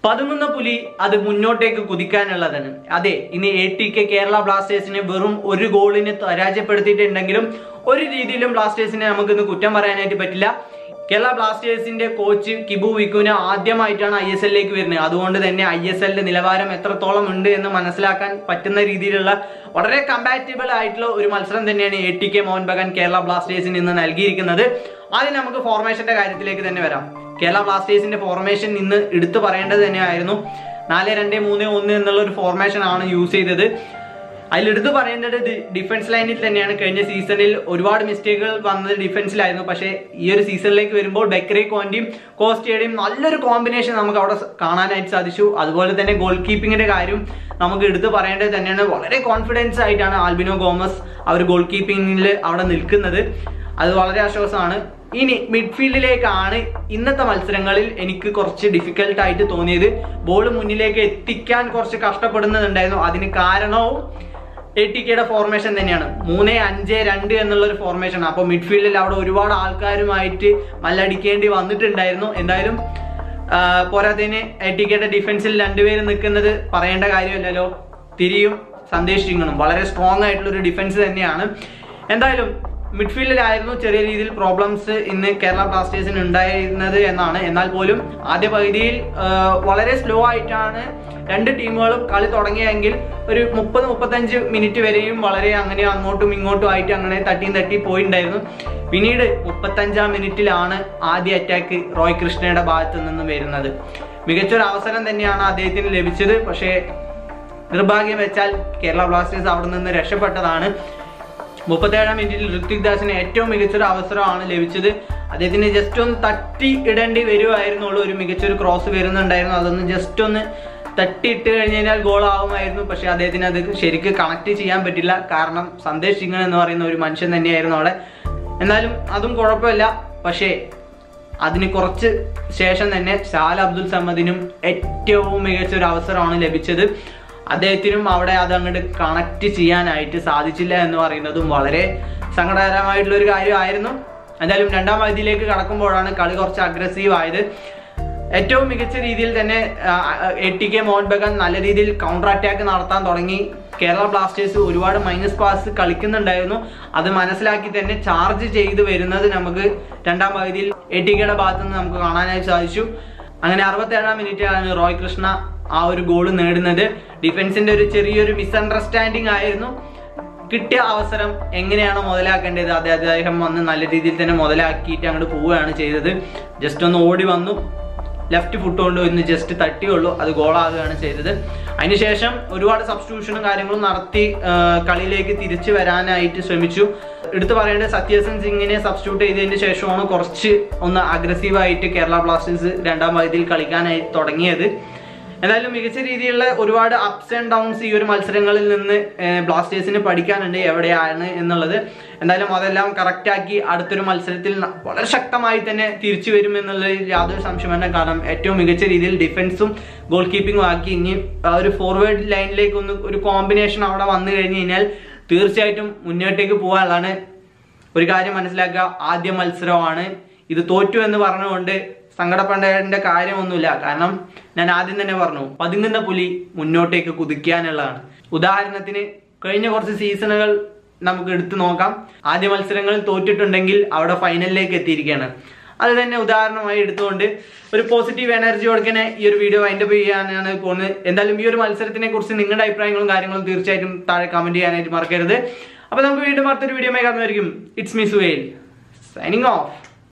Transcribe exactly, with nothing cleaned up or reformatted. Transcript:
പതുങ്ങുന്ന പുലി അത് മുന്നോട്ടേക്ക് കുതിക്കാനുള്ളതാണ്. അതെ, ഇനി എ ടി കെ കേരള ബ്ലാസ്റ്റേഴ്സിനെ വെറും ഒരു ഗോളിന് പരാജയപ്പെടുത്തിയിട്ടുണ്ടെങ്കിലും ഒരു രീതിയിലും ബ്ലാസ്റ്റേഴ്സിനെ നമുക്കിന്ന് കുറ്റം പറയാനായിട്ട് പറ്റില്ല. കേരള ബ്ലാസ്റ്റേഴ്സിന്റെ കോച്ച് കിബു വിക്കുന ആദ്യമായിട്ടാണ് ഐ എസ് എല്ലിലേക്ക് വരുന്നത്. അതുകൊണ്ട് തന്നെ ഐ എസ് എല്ലിന്റെ നിലവാരം എത്രത്തോളം ഉണ്ട് എന്ന് മനസ്സിലാക്കാൻ പറ്റുന്ന രീതിയിലുള്ള വളരെ കമ്പാറ്റബിൾ ആയിട്ടുള്ള ഒരു മത്സരം തന്നെയാണ് A T K Mohun Bagan Kerala ബ്ലാസ്റ്റേഴ്സിന് ഇന്ന് നൽകിയിരിക്കുന്നത്. ആദ്യം നമുക്ക് ഫോർമേഷന്റെ കാര്യത്തിലേക്ക് തന്നെ വരാം. കേരള ബ്ലാസ്റ്റേഴ്സിന്റെ ഫോർമേഷൻ ഇന്ന് എടുത്തു പറയേണ്ടത് തന്നെയായിരുന്നു. നാല് രണ്ട് മൂന്ന് ഒന്ന് എന്നുള്ള ഒരു ഫോർമേഷൻ ആണ് യൂസ് ചെയ്തത്. അതിലെടുത്ത് പറയേണ്ടത് ഡിഫൻസ് ലൈനിൽ തന്നെയാണ്. കഴിഞ്ഞ സീസണിൽ ഒരുപാട് മിസ്റ്റേക്കുകൾ വന്നത് ഡിഫൻസിലായിരുന്നു. പക്ഷേ ഈ ഒരു സീസണിലേക്ക് വരുമ്പോൾ ബെക്കറി കോന്റിയും കോസ്റ്റയുടെയും നല്ലൊരു കോമ്പിനേഷൻ നമുക്ക് അവിടെ കാണാനായിട്ട് സാധിച്ചു. അതുപോലെ തന്നെ ഗോൾ കീപ്പിങ്ങിന്റെ കാര്യം നമുക്ക് എടുത്ത് പറയേണ്ടത് തന്നെയാണ്. വളരെ കോൺഫിഡൻസ് ആയിട്ടാണ് ആൽബിനോ ഗോമസ് അവർ ഗോൾ കീപ്പിങ്ങിൽ അവിടെ നിൽക്കുന്നത്. അത് വളരെ ആശ്വാസമാണ്. ഇനി മിഡ്ഫീൽഡിലേക്കാണ് ഇന്നത്തെ മത്സരങ്ങളിൽ എനിക്ക് കുറച്ച് ഡിഫിക്കൽട്ട് ആയിട്ട് തോന്നിയത്. ബോൾ മുന്നിലേക്ക് എത്തിക്കാൻ കുറച്ച് കഷ്ടപ്പെടുന്നുണ്ടായിരുന്നു. അതിന് കാരണവും എ ടി കെയുടെ ഫോർമേഷൻ തന്നെയാണ്. മൂന്ന് അഞ്ച് രണ്ട് എന്നുള്ള ഒരു ഫോർമേഷൻ. അപ്പോൾ മിഡ്ഫീൽഡിൽ അവിടെ ഒരുപാട് ആൾക്കാരുമായിട്ട് മല്ലടിക്കേണ്ടി വന്നിട്ടുണ്ടായിരുന്നു. എന്തായാലും പോരാത്തതിന് എ ടി കെയുടെ ഡിഫൻസിൽ രണ്ടുപേര് നിൽക്കുന്നത് പറയേണ്ട കാര്യമല്ലല്ലോ. തിരിയും സന്ദേശ് സിംഗും വളരെ സ്ട്രോങ് ആയിട്ടുള്ള ഒരു ഡിഫൻസ് തന്നെയാണ്. എന്തായാലും മിഡ്ഫീൽഡിലായിരുന്നു ചെറിയ രീതിയിൽ പ്രോബ്ലംസ് ഇന്ന് കേരള ബ്ലാസ്റ്റേഴ്സിന് ഉണ്ടായിരുന്നത് എന്നാണ്. എന്നാൽ പോലും ആദ്യ പകുതിയിൽ വളരെ സ്ലോ ആയിട്ടാണ് രണ്ട് ടീമുകളും കളി തുടങ്ങിയെങ്കിൽ ഒരു മുപ്പത് മുപ്പത്തഞ്ച് മിനിറ്റ് വരെയും വളരെ അങ്ങനെ അങ്ങോട്ടും ഇങ്ങോട്ടും ആയിട്ട് അങ്ങനെ തട്ടിയും തട്ടി പോയിട്ടുണ്ടായിരുന്നു. പിന്നീട് മുപ്പത്തഞ്ചാം മിനിറ്റിലാണ് ആദ്യ അറ്റാക്ക് റോയ് കൃഷ്ണയുടെ ഭാഗത്ത് നിന്ന് വരുന്നത്. മികച്ചൊരു അവസരം തന്നെയാണ് അദ്ദേഹത്തിന് ലഭിച്ചത്. പക്ഷേ നിർഭാഗ്യം വെച്ചാൽ കേരള ബ്ലാസ്റ്റേഴ്സ് അവിടെ നിന്ന് രക്ഷപ്പെട്ടതാണ്. മുപ്പത്തേഴാം മിനിറ്റിൽ ഋത്വിക് ദാസിന് ഏറ്റവും മികച്ചൊരു അവസരമാണ് ലഭിച്ചത്. അദ്ദേഹത്തിന് ജസ്റ്റ് ഒന്ന് തട്ടി ഇടേണ്ടി വരുമായിരുന്നുള്ളൂ. ഒരു മികച്ചൊരു ക്രോസ് വരുന്നുണ്ടായിരുന്നു. അതൊന്ന് ജസ്റ്റ് ഒന്ന് തട്ടി ഇട്ട് കഴിഞ്ഞ് കഴിഞ്ഞാൽ ഗോൾ ആവുമായിരുന്നു. പക്ഷെ അദ്ദേഹത്തിന് അത് ശരിക്ക് കണക്ട് ചെയ്യാൻ പറ്റില്ല. കാരണം സന്ദേശ് സിംഗ് എന്ന് പറയുന്ന ഒരു മനുഷ്യൻ തന്നെയായിരുന്നു അവിടെ. എന്നാലും അതും കുഴപ്പമില്ല. പക്ഷേ അതിന് കുറച്ച് ശേഷം തന്നെ ഷാൽ അബ്ദുൽ സമദിനും ഏറ്റവും മികച്ചൊരു അവസരമാണ് ലഭിച്ചത്. അദ്ദേഹത്തിനും അവിടെ അത് അങ്ങോട്ട് കണക്ട് ചെയ്യാനായിട്ട് സാധിച്ചില്ല എന്ന് പറയുന്നതും വളരെ സങ്കടകരമായിട്ടുള്ള ഒരു കാര്യമായിരുന്നു. എന്തായാലും രണ്ടാം പകുതിയിലേക്ക് കടക്കുമ്പോഴാണ് കളി കുറച്ച് അഗ്രസീവ് ആയത്. ഏറ്റവും മികച്ച രീതിയിൽ തന്നെ A T K Mohun Bagan നല്ല രീതിയിൽ കൗണ്ടർ അറ്റാക്ക് നടത്താൻ തുടങ്ങി. കേരള ബ്ലാസ്റ്റേഴ്സ് ഒരുപാട് മൈനസ് പാസ് കളിക്കുന്നുണ്ടായിരുന്നു. അത് മനസ്സിലാക്കി തന്നെ ചാർജ് ചെയ്ത് വരുന്നത് നമുക്ക് രണ്ടാം പകുതിയിൽ എ ടി കെയുടെ ഭാഗത്ത് നിന്ന് നമുക്ക് കാണാനായിട്ട് സാധിച്ചു. അങ്ങനെ അറുപത്തേഴാം മിനിറ്റിലാണ് റോയ് കൃഷ്ണ ആ ഒരു ഗോൾ നേടുന്നത്. ഡിഫൻസിന്റെ ഒരു ചെറിയൊരു മിസ്അണ്ടർസ്റ്റാൻഡിങ് ആയിരുന്നു. കിട്ടിയ അവസരം എങ്ങനെയാണ് മുതലാക്കേണ്ടത് അത് അദ്ദേഹം വന്ന് നല്ല രീതിയിൽ തന്നെ മുതലാക്കിയിട്ട് അങ്ങോട്ട് പോവുകയാണ് ചെയ്തത്. ജസ്റ്റ് ഒന്ന് ഓടി വന്നു, ലെഫ്റ്റ് ഫുട്ട് കൊണ്ട് ഒന്ന് ജസ്റ്റ് തട്ടിയുള്ളൂ, അത് ഗോളാകുകയാണ് ചെയ്തത്. അതിനുശേഷം ഒരുപാട് സബ്സ്റ്റിറ്റ്യൂഷനും കാര്യങ്ങളും നടത്തി കളിയിലേക്ക് തിരിച്ചു വരാനായിട്ട് ശ്രമിച്ചു. എടുത്തു പറയേണ്ടത് സത്യസൻ സിംഗിനെ സബ്സ്റ്റിറ്റ്യൂട്ട് ചെയ്തതിന് ശേഷമാണ് കുറച്ച് ഒന്ന് അഗ്രസീവായിട്ട് കേരള ബ്ലാസ്റ്റേഴ്സ് രണ്ടാം പകുതിയിൽ കളിക്കാനായി തുടങ്ങിയത്. എന്തായാലും മികച്ച രീതിയിലുള്ള ഒരുപാട് അപ്സ് ആൻഡ് ഡൗൺസ് ഈ ഒരു മത്സരങ്ങളിൽ നിന്ന് ബ്ലാസ്റ്റേഴ്സിന് പഠിക്കാനുണ്ട് എവിടെയാണ് എന്നുള്ളത്. എന്തായാലും അതെല്ലാം കറക്റ്റാക്കി അടുത്തൊരു മത്സരത്തിൽ വളരെ ശക്തമായി തന്നെ തിരിച്ചു വരും എന്നുള്ളതിൽ യാതൊരു സംശയമല്ല. കാരണം ഏറ്റവും മികച്ച രീതിയിൽ ഡിഫൻസും ഗോൾ കീപ്പിങ്ങും ആക്കി ഇനി ആ ഒരു ഫോർവേഡ് ലൈനിലേക്ക് ഒന്ന് ഒരു കോമ്പിനേഷൻ അവിടെ വന്നു കഴിഞ്ഞ് കഴിഞ്ഞാൽ തീർച്ചയായിട്ടും മുന്നോട്ടേക്ക് പോകാനുള്ളതാണ്. ഒരു കാര്യം മനസ്സിലാക്കുക, ആദ്യ മത്സരമാണ് ഇത്. തോറ്റു എന്ന് പറഞ്ഞുകൊണ്ട് സങ്കടപ്പെടേണ്ട കാര്യമൊന്നുമില്ല. കാരണം ഞാൻ ആദ്യം തന്നെ പറഞ്ഞു, പതുങ്ങുന്ന പുലി മുന്നോട്ടേക്ക് കുതിക്കാനുള്ളതാണ്. ഉദാഹരണത്തിന് കഴിഞ്ഞ കുറച്ച് സീസണുകൾ നമുക്ക് എടുത്തു നോക്കാം. ആദ്യ മത്സരങ്ങളിൽ തോറ്റിട്ടുണ്ടെങ്കിൽ അവിടെ ഫൈനലിലേക്ക് എത്തിയിരിക്കുകയാണ്. അത് തന്നെ ഉദാഹരണമായി എടുത്തുകൊണ്ട് ഒരു പോസിറ്റീവ് എനർജി കൊടുക്കണേ ഈ ഒരു വീഡിയോ വൈൻഡപ്പ് ചെയ്യാനാണ് പോകുന്നത്. എന്തായാലും ഈ ഒരു മത്സരത്തിനെ കുറിച്ച് നിങ്ങളുടെ അഭിപ്രായങ്ങളും കാര്യങ്ങളും തീർച്ചയായിട്ടും താഴെ കമന്റ് ചെയ്യാനായിട്ട് മറക്കരുത്. അപ്പോൾ നമുക്ക് വീണ്ടും അടുത്തൊരു വീഡിയോ കാണുന്നതായിരിക്കും. It's me Suhail signing of.